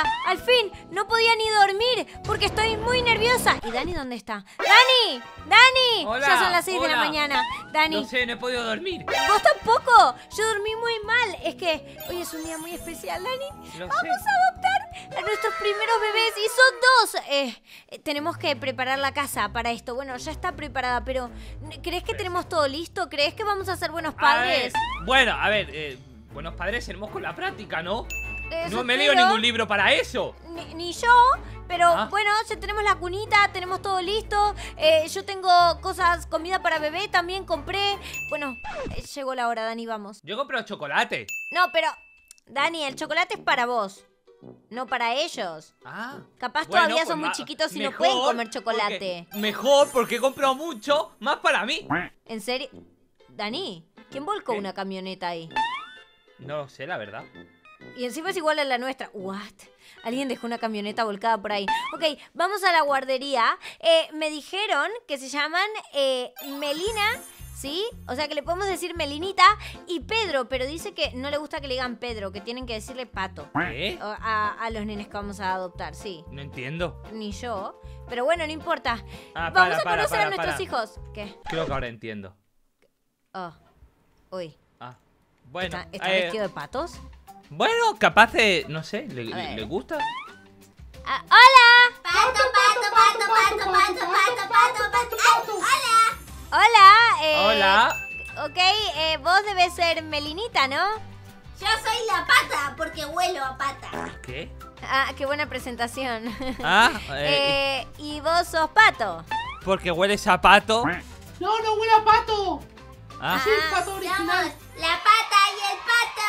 al fin, no podía ni dormir porque estoy muy nerviosa. ¿Y Dani dónde está? ¡Dani! ¡Dani! Hola, Ya son las 6 de la hola. mañana. Dani, No sé, no he podido dormir. vos tampoco. Yo dormí muy mal. Es que hoy es un día muy especial, Dani. Lo Vamos sé. a adoptar a nuestros primeros bebés y son 2. Tenemos que preparar la casa para esto. Bueno, ya está preparada, pero ¿crees que tenemos todo listo? ¿Crees que vamos a ser buenos padres? Bueno, a ver, buenos padres seremos con la práctica, ¿no? Eso No me leo espero. ningún libro para eso. Ni yo, pero Ah. bueno, ya tenemos la cunita, tenemos todo listo. Yo tengo cosas, comida para bebé, también compré. Bueno, llegó la hora, Dani, vamos. Yo compro chocolate. No, pero, Dani, el chocolate es para vos, no para ellos. Ah. Capaz Bueno, todavía pues son muy chiquitos y no pueden comer chocolate. Mejor, porque he comprado mucho, más para mí. ¿En serio? Dani, ¿quién volcó ¿Qué? una camioneta ahí? No lo sé, la verdad. Y encima es igual a la nuestra. ¿What? Alguien dejó una camioneta volcada por ahí. Ok, vamos a la guardería. Me dijeron que se llaman Melina, ¿sí? O sea que le podemos decir Melinita y Pedro, pero dice que no le gusta que le digan Pedro, que tienen que decirle Pato. ¿Qué? A los nenes que vamos a adoptar, sí. No entiendo. Ni yo. Pero bueno, no importa. Ah, Vamos para, a conocer para, a nuestros para. hijos. ¿Qué? Creo que ahora entiendo. Oh. Uy. Ah. Bueno. ¿Está vestido de patos? Bueno, capaz de. No sé, A ver. ¿le gusta? Ah, ¡hola! Pato, pato, pato, pato, pato, pato, pato, pato. ¡Ay, hola! Hola. Hola. Ok, vos debes ser Melinita, ¿no? Yo soy la pata porque huelo a pata. ¿Qué? Ah, qué buena presentación. Ah, Y vos sos Pato. porque huele a pato. No, no huele a pato. Ah, Sí, el pato original. Somos la pata y el pato.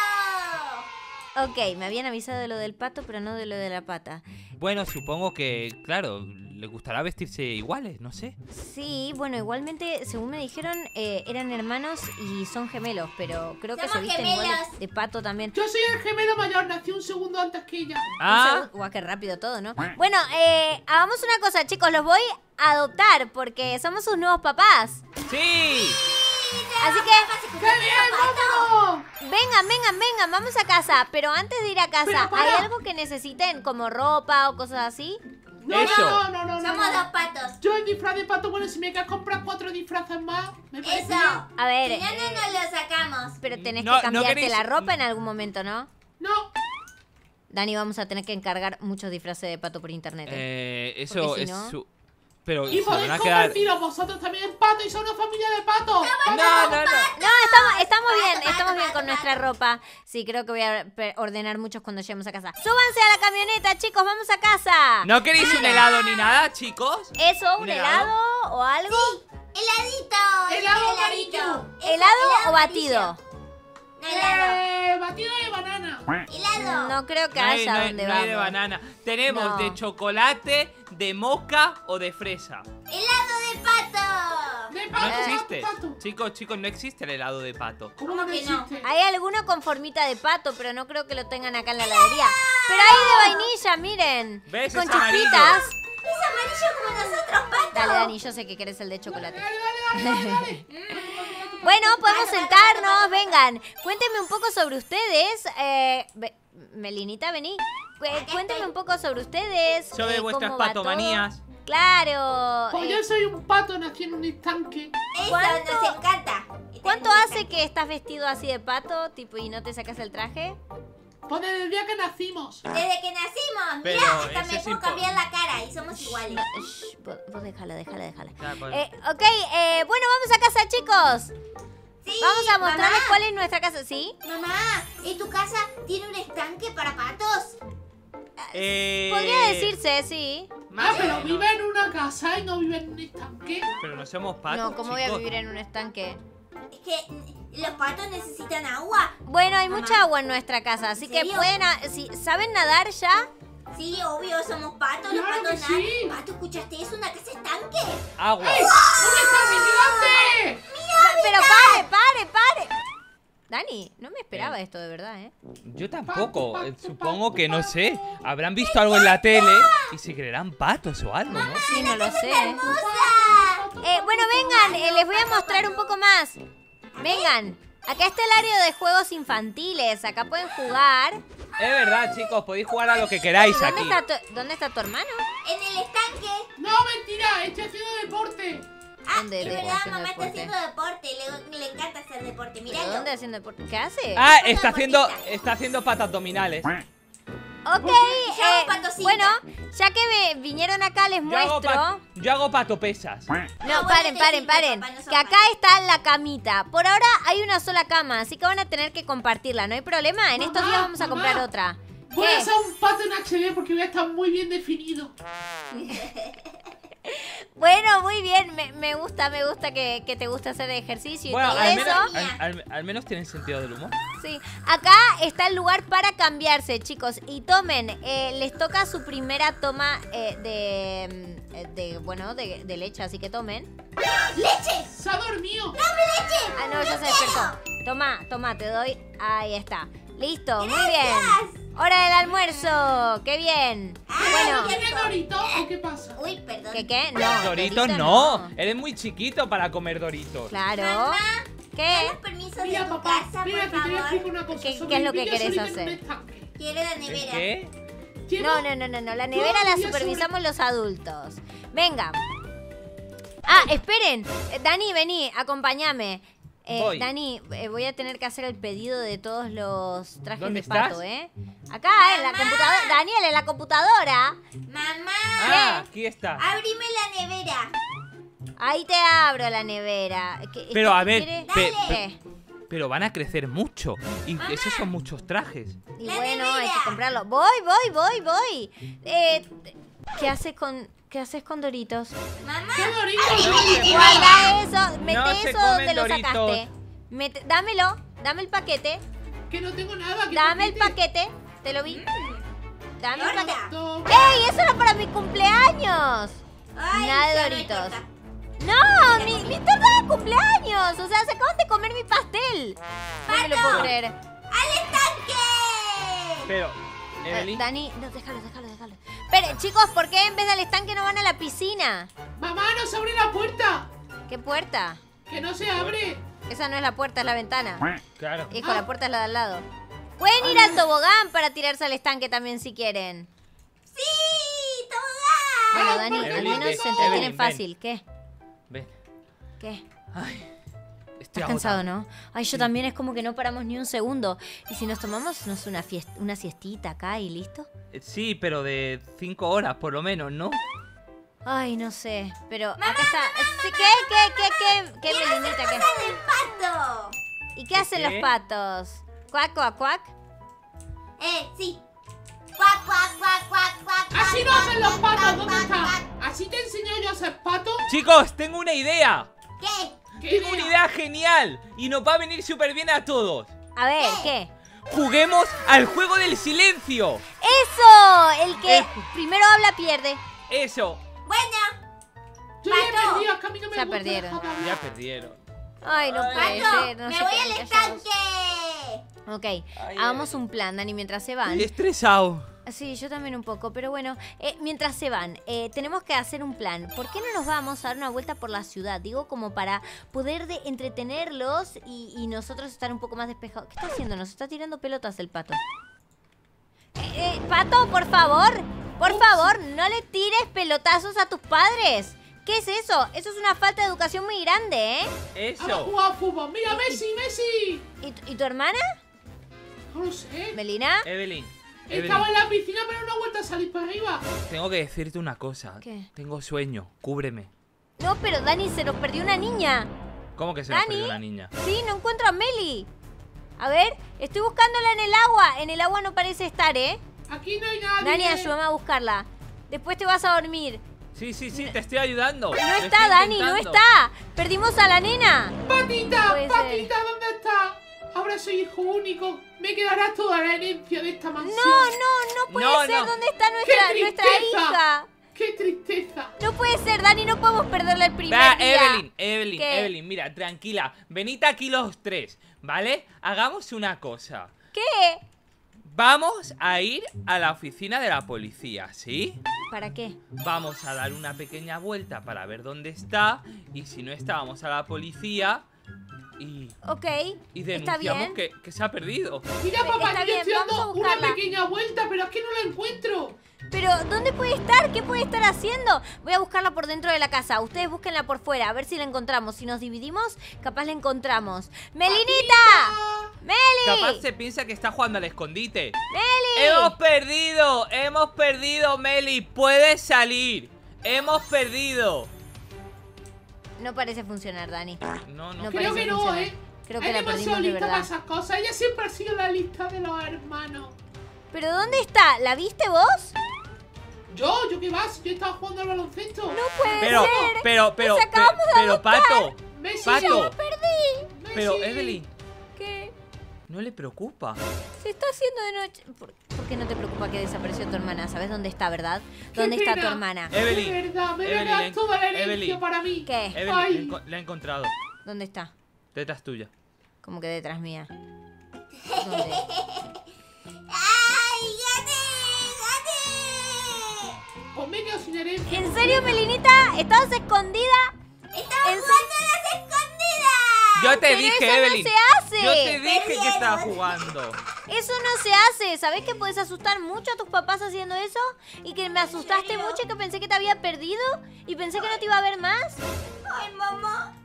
Ok, me habían avisado de lo del pato, pero no de lo de la pata. bueno, supongo que, claro, le gustará vestirse iguales, no sé. Sí, bueno, igualmente, según me dijeron, eran hermanos y son gemelos, pero creo que se Somos visten igual gemelos. de pato también. Yo soy el gemelo mayor, nací un segundo antes que ella. Ah, Guau, qué rápido todo, ¿no? Bueno, hagamos una cosa, chicos, los voy a adoptar porque somos sus nuevos papás. sí. Así que ¡Qué bien, vámonos! vengan, vamos a casa. Pero antes de ir a casa, Pero para. ¿hay algo que necesiten como ropa o cosas así? No, Eso. no. Somos dos patos. Yo el disfraz de pato, bueno, si me quieres comprar 4 disfraces más, me parece Eso. bien. A ver, Si no, no nos lo sacamos. pero tenés No, que no cambiarte queréis- la ropa en algún momento, ¿no? No, Dani, vamos a tener que encargar muchos disfraces de pato por internet. Eso Porque si es no- su... Pero y se van podéis a quedar... convertiros vosotros también en pato y son una familia de patos. No. No, estamos bien, pato, estamos bien pato, con pato. nuestra ropa. Sí, creo que voy a ordenar muchos cuando lleguemos a casa. ¡Súbanse a la camioneta, chicos! ¡Vamos a casa! ¿No queréis un helado ni nada, chicos? ¿Eso? ¿Un ¿Un helado helado? o algo? Heladito. Helado Heladito. ¿Helado o batido? No, helado. Batido de banana. Helado. No creo que No hay, haya no hay- donde no vamos. hay de banana. Tenemos No. de chocolate, de moca o de fresa. Helado de pato. De No pato, existe. pato. Chicos, no existe el helado de pato. ¿Cómo ¿Cómo no que no? existe? Hay alguno con formita de pato, pero no creo que lo tengan acá en la heladería. Pero hay de vainilla, miren. ¿Ves? Con Es amarillo. chispitas. Es amarillo como nosotros, pato. Dale, Dani, yo sé que querés el de chocolate. Dale. Bueno, podemos sentarnos, vengan. Cuéntenme un poco sobre ustedes. Melinita, vení. Cuéntenme un poco sobre ustedes. Sobre vuestras cómo va todo. patomanías. Claro. Pues yo soy un pato, nací en un estanque. Eso ¿Cuánto- nos encanta. ¿Cuánto hace que estás vestido así de pato, tipo, y no te sacas el traje? Pues desde el día que nacimos. Desde que nacimos, Pero mira, hasta ese me es puedo impo- cambiar la cara y somos iguales. No, shh, vos déjala. Ya, pues. Ok, bueno, vamos a casa, chicos. Sí, Vamos a mostrarles mamá, cuál es nuestra casa, ¿sí? Mamá, ¿en tu casa tiene un estanque para patos? Podría decirse, sí. más o Pero menos. vive en una casa y no vive en un estanque. Pero no somos patos, No, ¿cómo voy a chicos. vivir en un estanque? Es que los patos necesitan agua. Bueno, hay Mamá. mucha agua en nuestra casa, así que serio? pueden... si ¿saben nadar ya? Sí, obvio, somos patos, los Claro patos que sí. nadan. Pato, ¿escuchaste? Es una casa estanque. Agua. ¡Un estanque gigante! Pero pare. Dani, no me esperaba esto de verdad, ¿eh? Yo tampoco. Pato, pato, Supongo pato, que, no pato. sé, habrán visto algo en la tele y se creerán patos o algo, ¿no? Sí, no lo sé. ¡Hermosa! Bueno, vengan, les voy a mostrar un poco más. Vengan, acá está el área de juegos infantiles, acá pueden jugar. Es verdad, chicos, podéis jugar a lo que queráis ¿Dónde aquí. está dónde está tu hermano? En el estanque. No, mentira, estoy haciendo deporte. Ah, ¿Dónde es te verdad, haciendo mamá está deporte? haciendo deporte. Le encanta hacer deporte. ¿Pero Míralo. dónde haciendo deporte? ¿Qué hace? Ah, Una está haciendo patas abdominales. Ok, Llamo patocita. bueno, ya que vinieron acá les muestro. Yo hago patopesas. No, bueno, paren, te paren, sirve, paren. papá, no son Que acá patos. está la camita. Por ahora hay una sola cama, así que van a tener que compartirla. No hay problema. En estos Mamá, días vamos a comprar mamá. otra. Voy a ¿Qué? hacer un pato en HD porque voy a estar muy bien definido. Bueno, muy bien. Me gusta que te gusta hacer ejercicio y Bueno, todo al eso. menos, al menos tienen sentido del humor. Sí. Acá está el lugar para cambiarse, chicos. Y tomen, les toca su primera toma de leche, así que tomen. ¡Leche! Se ha dormido. Ah, no, ya se despertó. Toma, te doy. Ahí está. Listo, muy bien. Hora del almuerzo. ¡Qué bien! Bueno, ¿Tiene Dorito o qué pasa? Uy, perdón. ¿qué? No. Doritos no. Eres muy chiquito para comer Doritos. Claro. Mamá, ¿Qué? ¿danos permiso de Mira, tu papá, casa, mira, por que te voy a explicar favor? una cosa. ¿Qué- Sobre qué es lo que el querés vídeo salir hacer? en un estanque. Quiero la ¿El nevera. qué? No. La nevera la Yo supervisamos los adultos. Venga. Ah, esperen. Dani, vení, acompáñame. Voy. Dani, voy a tener que hacer el pedido de todos los trajes ¿Dónde de pato, estás? Acá, en la Mamá. computadora. Daniel, en la computadora. Mamá, Ah, aquí está. abrime la nevera. Ahí te abro la nevera. Pero, a ver, ¿Quiere? Dale. Pero van a crecer mucho. Y esos son muchos trajes. Y La bueno, hay nevera. que comprarlo. Voy. ¿Qué haces con Doritos? Mamá, ¿Qué Dorito? Guarda eso, mete No se eso comen donde lo Doritos. sacaste. Dámelo, dame el paquete. Que no tengo nada. ¿qué Dame el paquete? paquete. Te lo vi. Dame el Gorda. paquete. No. ¡Ey! ¡Eso era para mi cumpleaños! Ay, Nada de ya no hay Doritos. torta. ¡No! ¡Mi torta de cumpleaños! O sea, se acaban de comer mi pastel. No me lo puedo creer. ¡Al estanque! Pero, Evelyn. Dani, no, déjalo. Esperen, chicos, ¿por qué en vez del estanque no van a la piscina? Mamá, no se abre la puerta. ¿Qué puerta? Que no se abre. Esa no es la puerta, es la ventana. Claro. Hijo, la puerta es la de al lado. Pueden ir al tobogán para tirarse al estanque también si quieren. ¡Sí! ¡Tobogán! Bueno, Dani, al Evelyn, menos ven, se entretienen Evelyn, ven. fácil. ¿Qué? Ven. ¿Qué? Ay, estoy Estás cansado, agotado. ¿no? Ay, yo también, es como que no paramos ni un segundo. ¿Y si nos tomamos una siestita acá y listo? Sí, pero de 5 horas por lo menos, ¿no? Ay, no sé, pero acá está. Sí, ¿Qué, ¡Quiero hacer Melinita? ¿Qué? cosas del pato! ¿Y qué hacen ¿Qué? los patos? Cuac. Sí. Cuac, cuac, cuac, cuac, cuac. Así no cuac, hacen los cuac, patos. cuac, ¿Dónde cuac, está? cuac. ¿Así te enseño yo a hacer patos? Chicos, tengo una idea. ¿Qué? ¿Qué Tengo una idea genial. Y nos va a venir súper bien a todos. A ver, ¿qué? Juguemos al juego del silencio. ¡Eso! El que primero habla pierde. Eso. Bueno, Yo ya he Pato. perdido, es que a mí no me Ya gusta perdieron. dejar de hablar. Ya perdieron. Ay, no puede pato, ser. No me se voy queden al callados. estanque. Ok, hagamos un plan, Dani, mientras se van. Estoy estresado. Sí, yo también un poco, pero bueno, mientras se van, tenemos que hacer un plan. ¿Por qué no nos vamos a dar una vuelta por la ciudad? Digo, como para poder entretenerlos y nosotros estar un poco más despejados. ¿Qué está haciendo? Nos está tirando pelotas el pato. Pato, por favor, no le tires pelotazos a tus padres. ¿Qué es eso? Eso es una falta de educación muy grande, ¿eh? Vamos a Eso. jugar a fútbol. ¡Mira, Messi! ¿Y tu hermana? No lo sé. ¿Melina? Evelyn. Estaba en la piscina, pero no ha vuelto a salir para arriba. Tengo que decirte una cosa. ¿Qué? Tengo sueño. Cúbreme. No, pero Dani, se nos perdió una niña. ¿Cómo que se nos ¿Dani? perdió una niña? Sí, no encuentro a Meli. A ver, estoy buscándola en el agua. En el agua no parece estar, ¿eh? Aquí no hay nadie. Dani, ayúdame a buscarla. Después te vas a dormir. Sí, te estoy ayudando. No Lo está, estoy Dani, no intentando. está. Perdimos a la nena. ¡Patita! Puede ¡Patita! ¿Dónde está? Ahora soy hijo único. Me quedará toda la herencia de esta mansión. No puede No, ser. no. ¿Dónde está ¡Qué nuestra tristeza! hija? ¡Qué tristeza! No puede ser, Dani, no podemos perderle el primer Va, día. Evelyn, ¿Qué? mira, tranquila. Venid aquí los tres, ¿vale? Hagamos una cosa. ¿Qué? Vamos a ir a la oficina de la policía, ¿sí? ¿Para qué? Vamos a dar una pequeña vuelta para ver dónde está. Y si no está, vamos a la policía Ok, y está denunciamos bien. que se ha perdido. Mira, papá, Está yo bien, estoy vamos a dando una buscarla. pequeña vuelta, pero es que no la encuentro. Pero, ¿dónde puede estar? ¿Qué puede estar haciendo? Voy a buscarla por dentro de la casa. Ustedes búsquenla por fuera, a ver si la encontramos. Si nos dividimos, capaz la encontramos. ¡Melinita! Capaz ¡Meli! se piensa que está jugando al escondite. ¡Meli! Hemos perdido, Meli. Puedes salir. Hemos perdido. No parece funcionar, Dani. No. No Creo parece que no, funcionar. ¿eh? Creo que Es la demasiado perdimos de lista para verdad. esas cosas. Ella siempre ha sido la lista de los hermanos. ¿Pero dónde está? ¿La viste vos? ¿Yo qué vas? Yo estaba jugando al baloncesto. No puede Pero, ser. pero, Nos acabamos de pero, Pato. Messi, Pato. Perdí. Messi. Pero, Evelyn, ¿Qué? ¿no le preocupa? Se está haciendo de noche. ¿Por qué no te preocupa que desapareció tu hermana? ¿Sabes dónde está, verdad? ¿Dónde Qué está tu pena. hermana? Evelyn. De verdad, me voy a Evelyn, dar toda la herencia Evelyn. para mí. ¿Qué? Evelyn, Ay. la he encontrado. ¿Dónde está? Detrás tuya. Como que detrás mía. ¿Dónde? ¡Ay, gané! Pues me quedo sin herencia. ¿En serio, Melinita? ¿Estabas escondida? ¡Estaba ¿En jugando a las escondidas! Yo te Pero dije, eso no Evelyn. se hace. Yo te dije que Perdieron. estaba jugando. Eso no se hace. ¿Sabés que puedes asustar mucho a tus papás haciendo eso? Y que me asustaste serio? mucho y que pensé que te había perdido. Y pensé que no te iba a ver más. ¡Ay, mamá!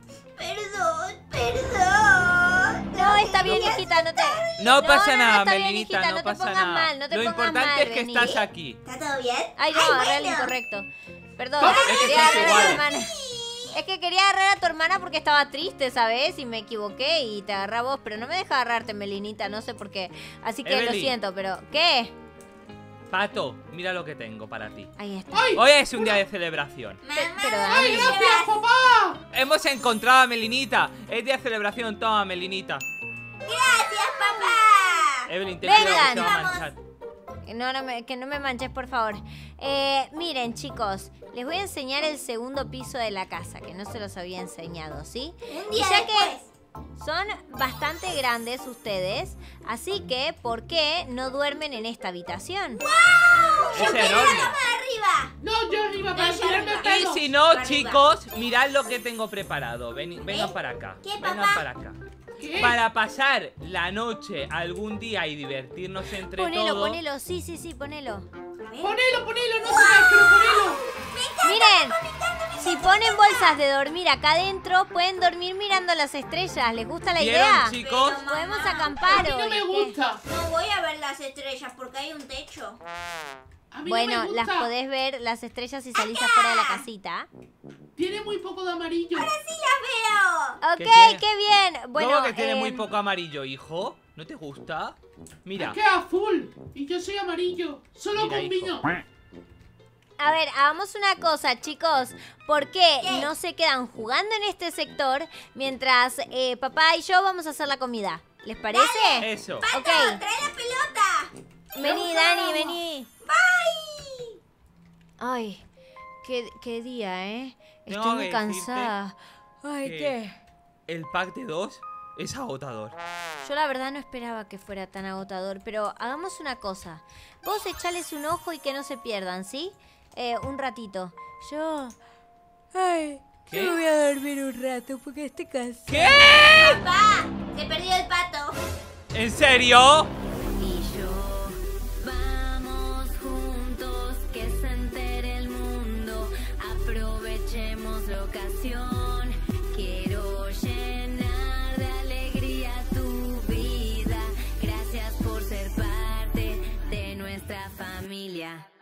Perdón. No, está bien, hijita, no te... No pasa no, nada, está bien, Melinita, hijita, no te pasa pongas nada. mal, no te Lo pongas importante mal, es que vení. estás aquí. ¿Está todo bien? Ay, no, agarré el bueno. incorrecto. Perdón, ¿Cómo? Es que quería son agarrar a tu iguales. hermana. Es que quería agarrar a tu hermana porque estaba triste, ¿sabes? Y me equivoqué y te agarré a vos, pero no me deja agarrarte, Melinita, no sé por qué. Así que lo Evelyn. siento, pero... ¿Qué? Pato, mira lo que tengo para ti. Ahí está. ¡Ay! Hoy es un día de celebración. Mamá, Pero ¡Ay, Dani, gracias, papá! Hemos encontrado a Melinita. Es día de celebración, toma, Melinita. gracias, papá. Evelyn, te Vengan. cuidado que se va a Vamos. manchar. que no me manches, por favor. Miren, chicos, les voy a enseñar el segundo piso de la casa, que no se los había enseñado, ¿sí? Un Y día ya después. que son bastante grandes ustedes, así que, ¿por qué no duermen en esta habitación? Es enorme. ¡Vamos arriba! No, yo arriba para No, yo tirarme arriba. Y pedos. si no, Arriba. chicos, mirad lo que tengo preparado. Vengan para acá. ¿Qué, Vengan papá? para acá. ¿Qué? Para pasar la noche algún día y divertirnos entre Ponelo, todos. ponelo, sí, ponelo. Ponelo, no se cae, pero ponelo. Miren, si ponen bolsas de dormir acá adentro, pueden dormir mirando las estrellas. ¿Les gusta la ¿Vieron, idea? chicos? Pero, Podemos mamá, A acampar mí no hoy. me ¿qué? gusta. No voy a ver las estrellas porque hay un techo. A mí Bueno, no me gusta. las podés ver las estrellas si salís afuera de la casita. Tiene muy poco de amarillo. ¡Sí las veo! Ok, ¿Qué tiene? qué bien. Bueno, ¿Cómo que tiene muy poco amarillo, hijo? ¿No te gusta? Mira. Es que es azul. Y yo soy amarillo. Solo Mira, combino. a ver, hagamos una cosa, chicos. ¿Por qué ¿Qué? no se quedan jugando en este sector mientras papá y yo vamos a hacer la comida? ¿Les parece? Eso. Ok. ¡Pato, trae la pelota! Vení, Nos Dani, vamos. vení. ¡Bye! Ay, qué día, ¿eh? Tengo Estoy muy que cansada. Ay, que- ¿qué? El pack de 2 es agotador. Yo la verdad no esperaba que fuera tan agotador, pero hagamos una cosa. Vos echales un ojo y que no se pierdan, ¿sí? Un ratito. Ay, ¿Qué? yo voy a dormir un rato porque estoy cansada. ¿Qué? ¡Papá! ¡Se perdió el pato! ¿En serio? Y yo, vamos juntos, que se entere el mundo, aprovechemos la ocasión, quiero llenar de alegría tu vida, gracias por ser parte de nuestra familia.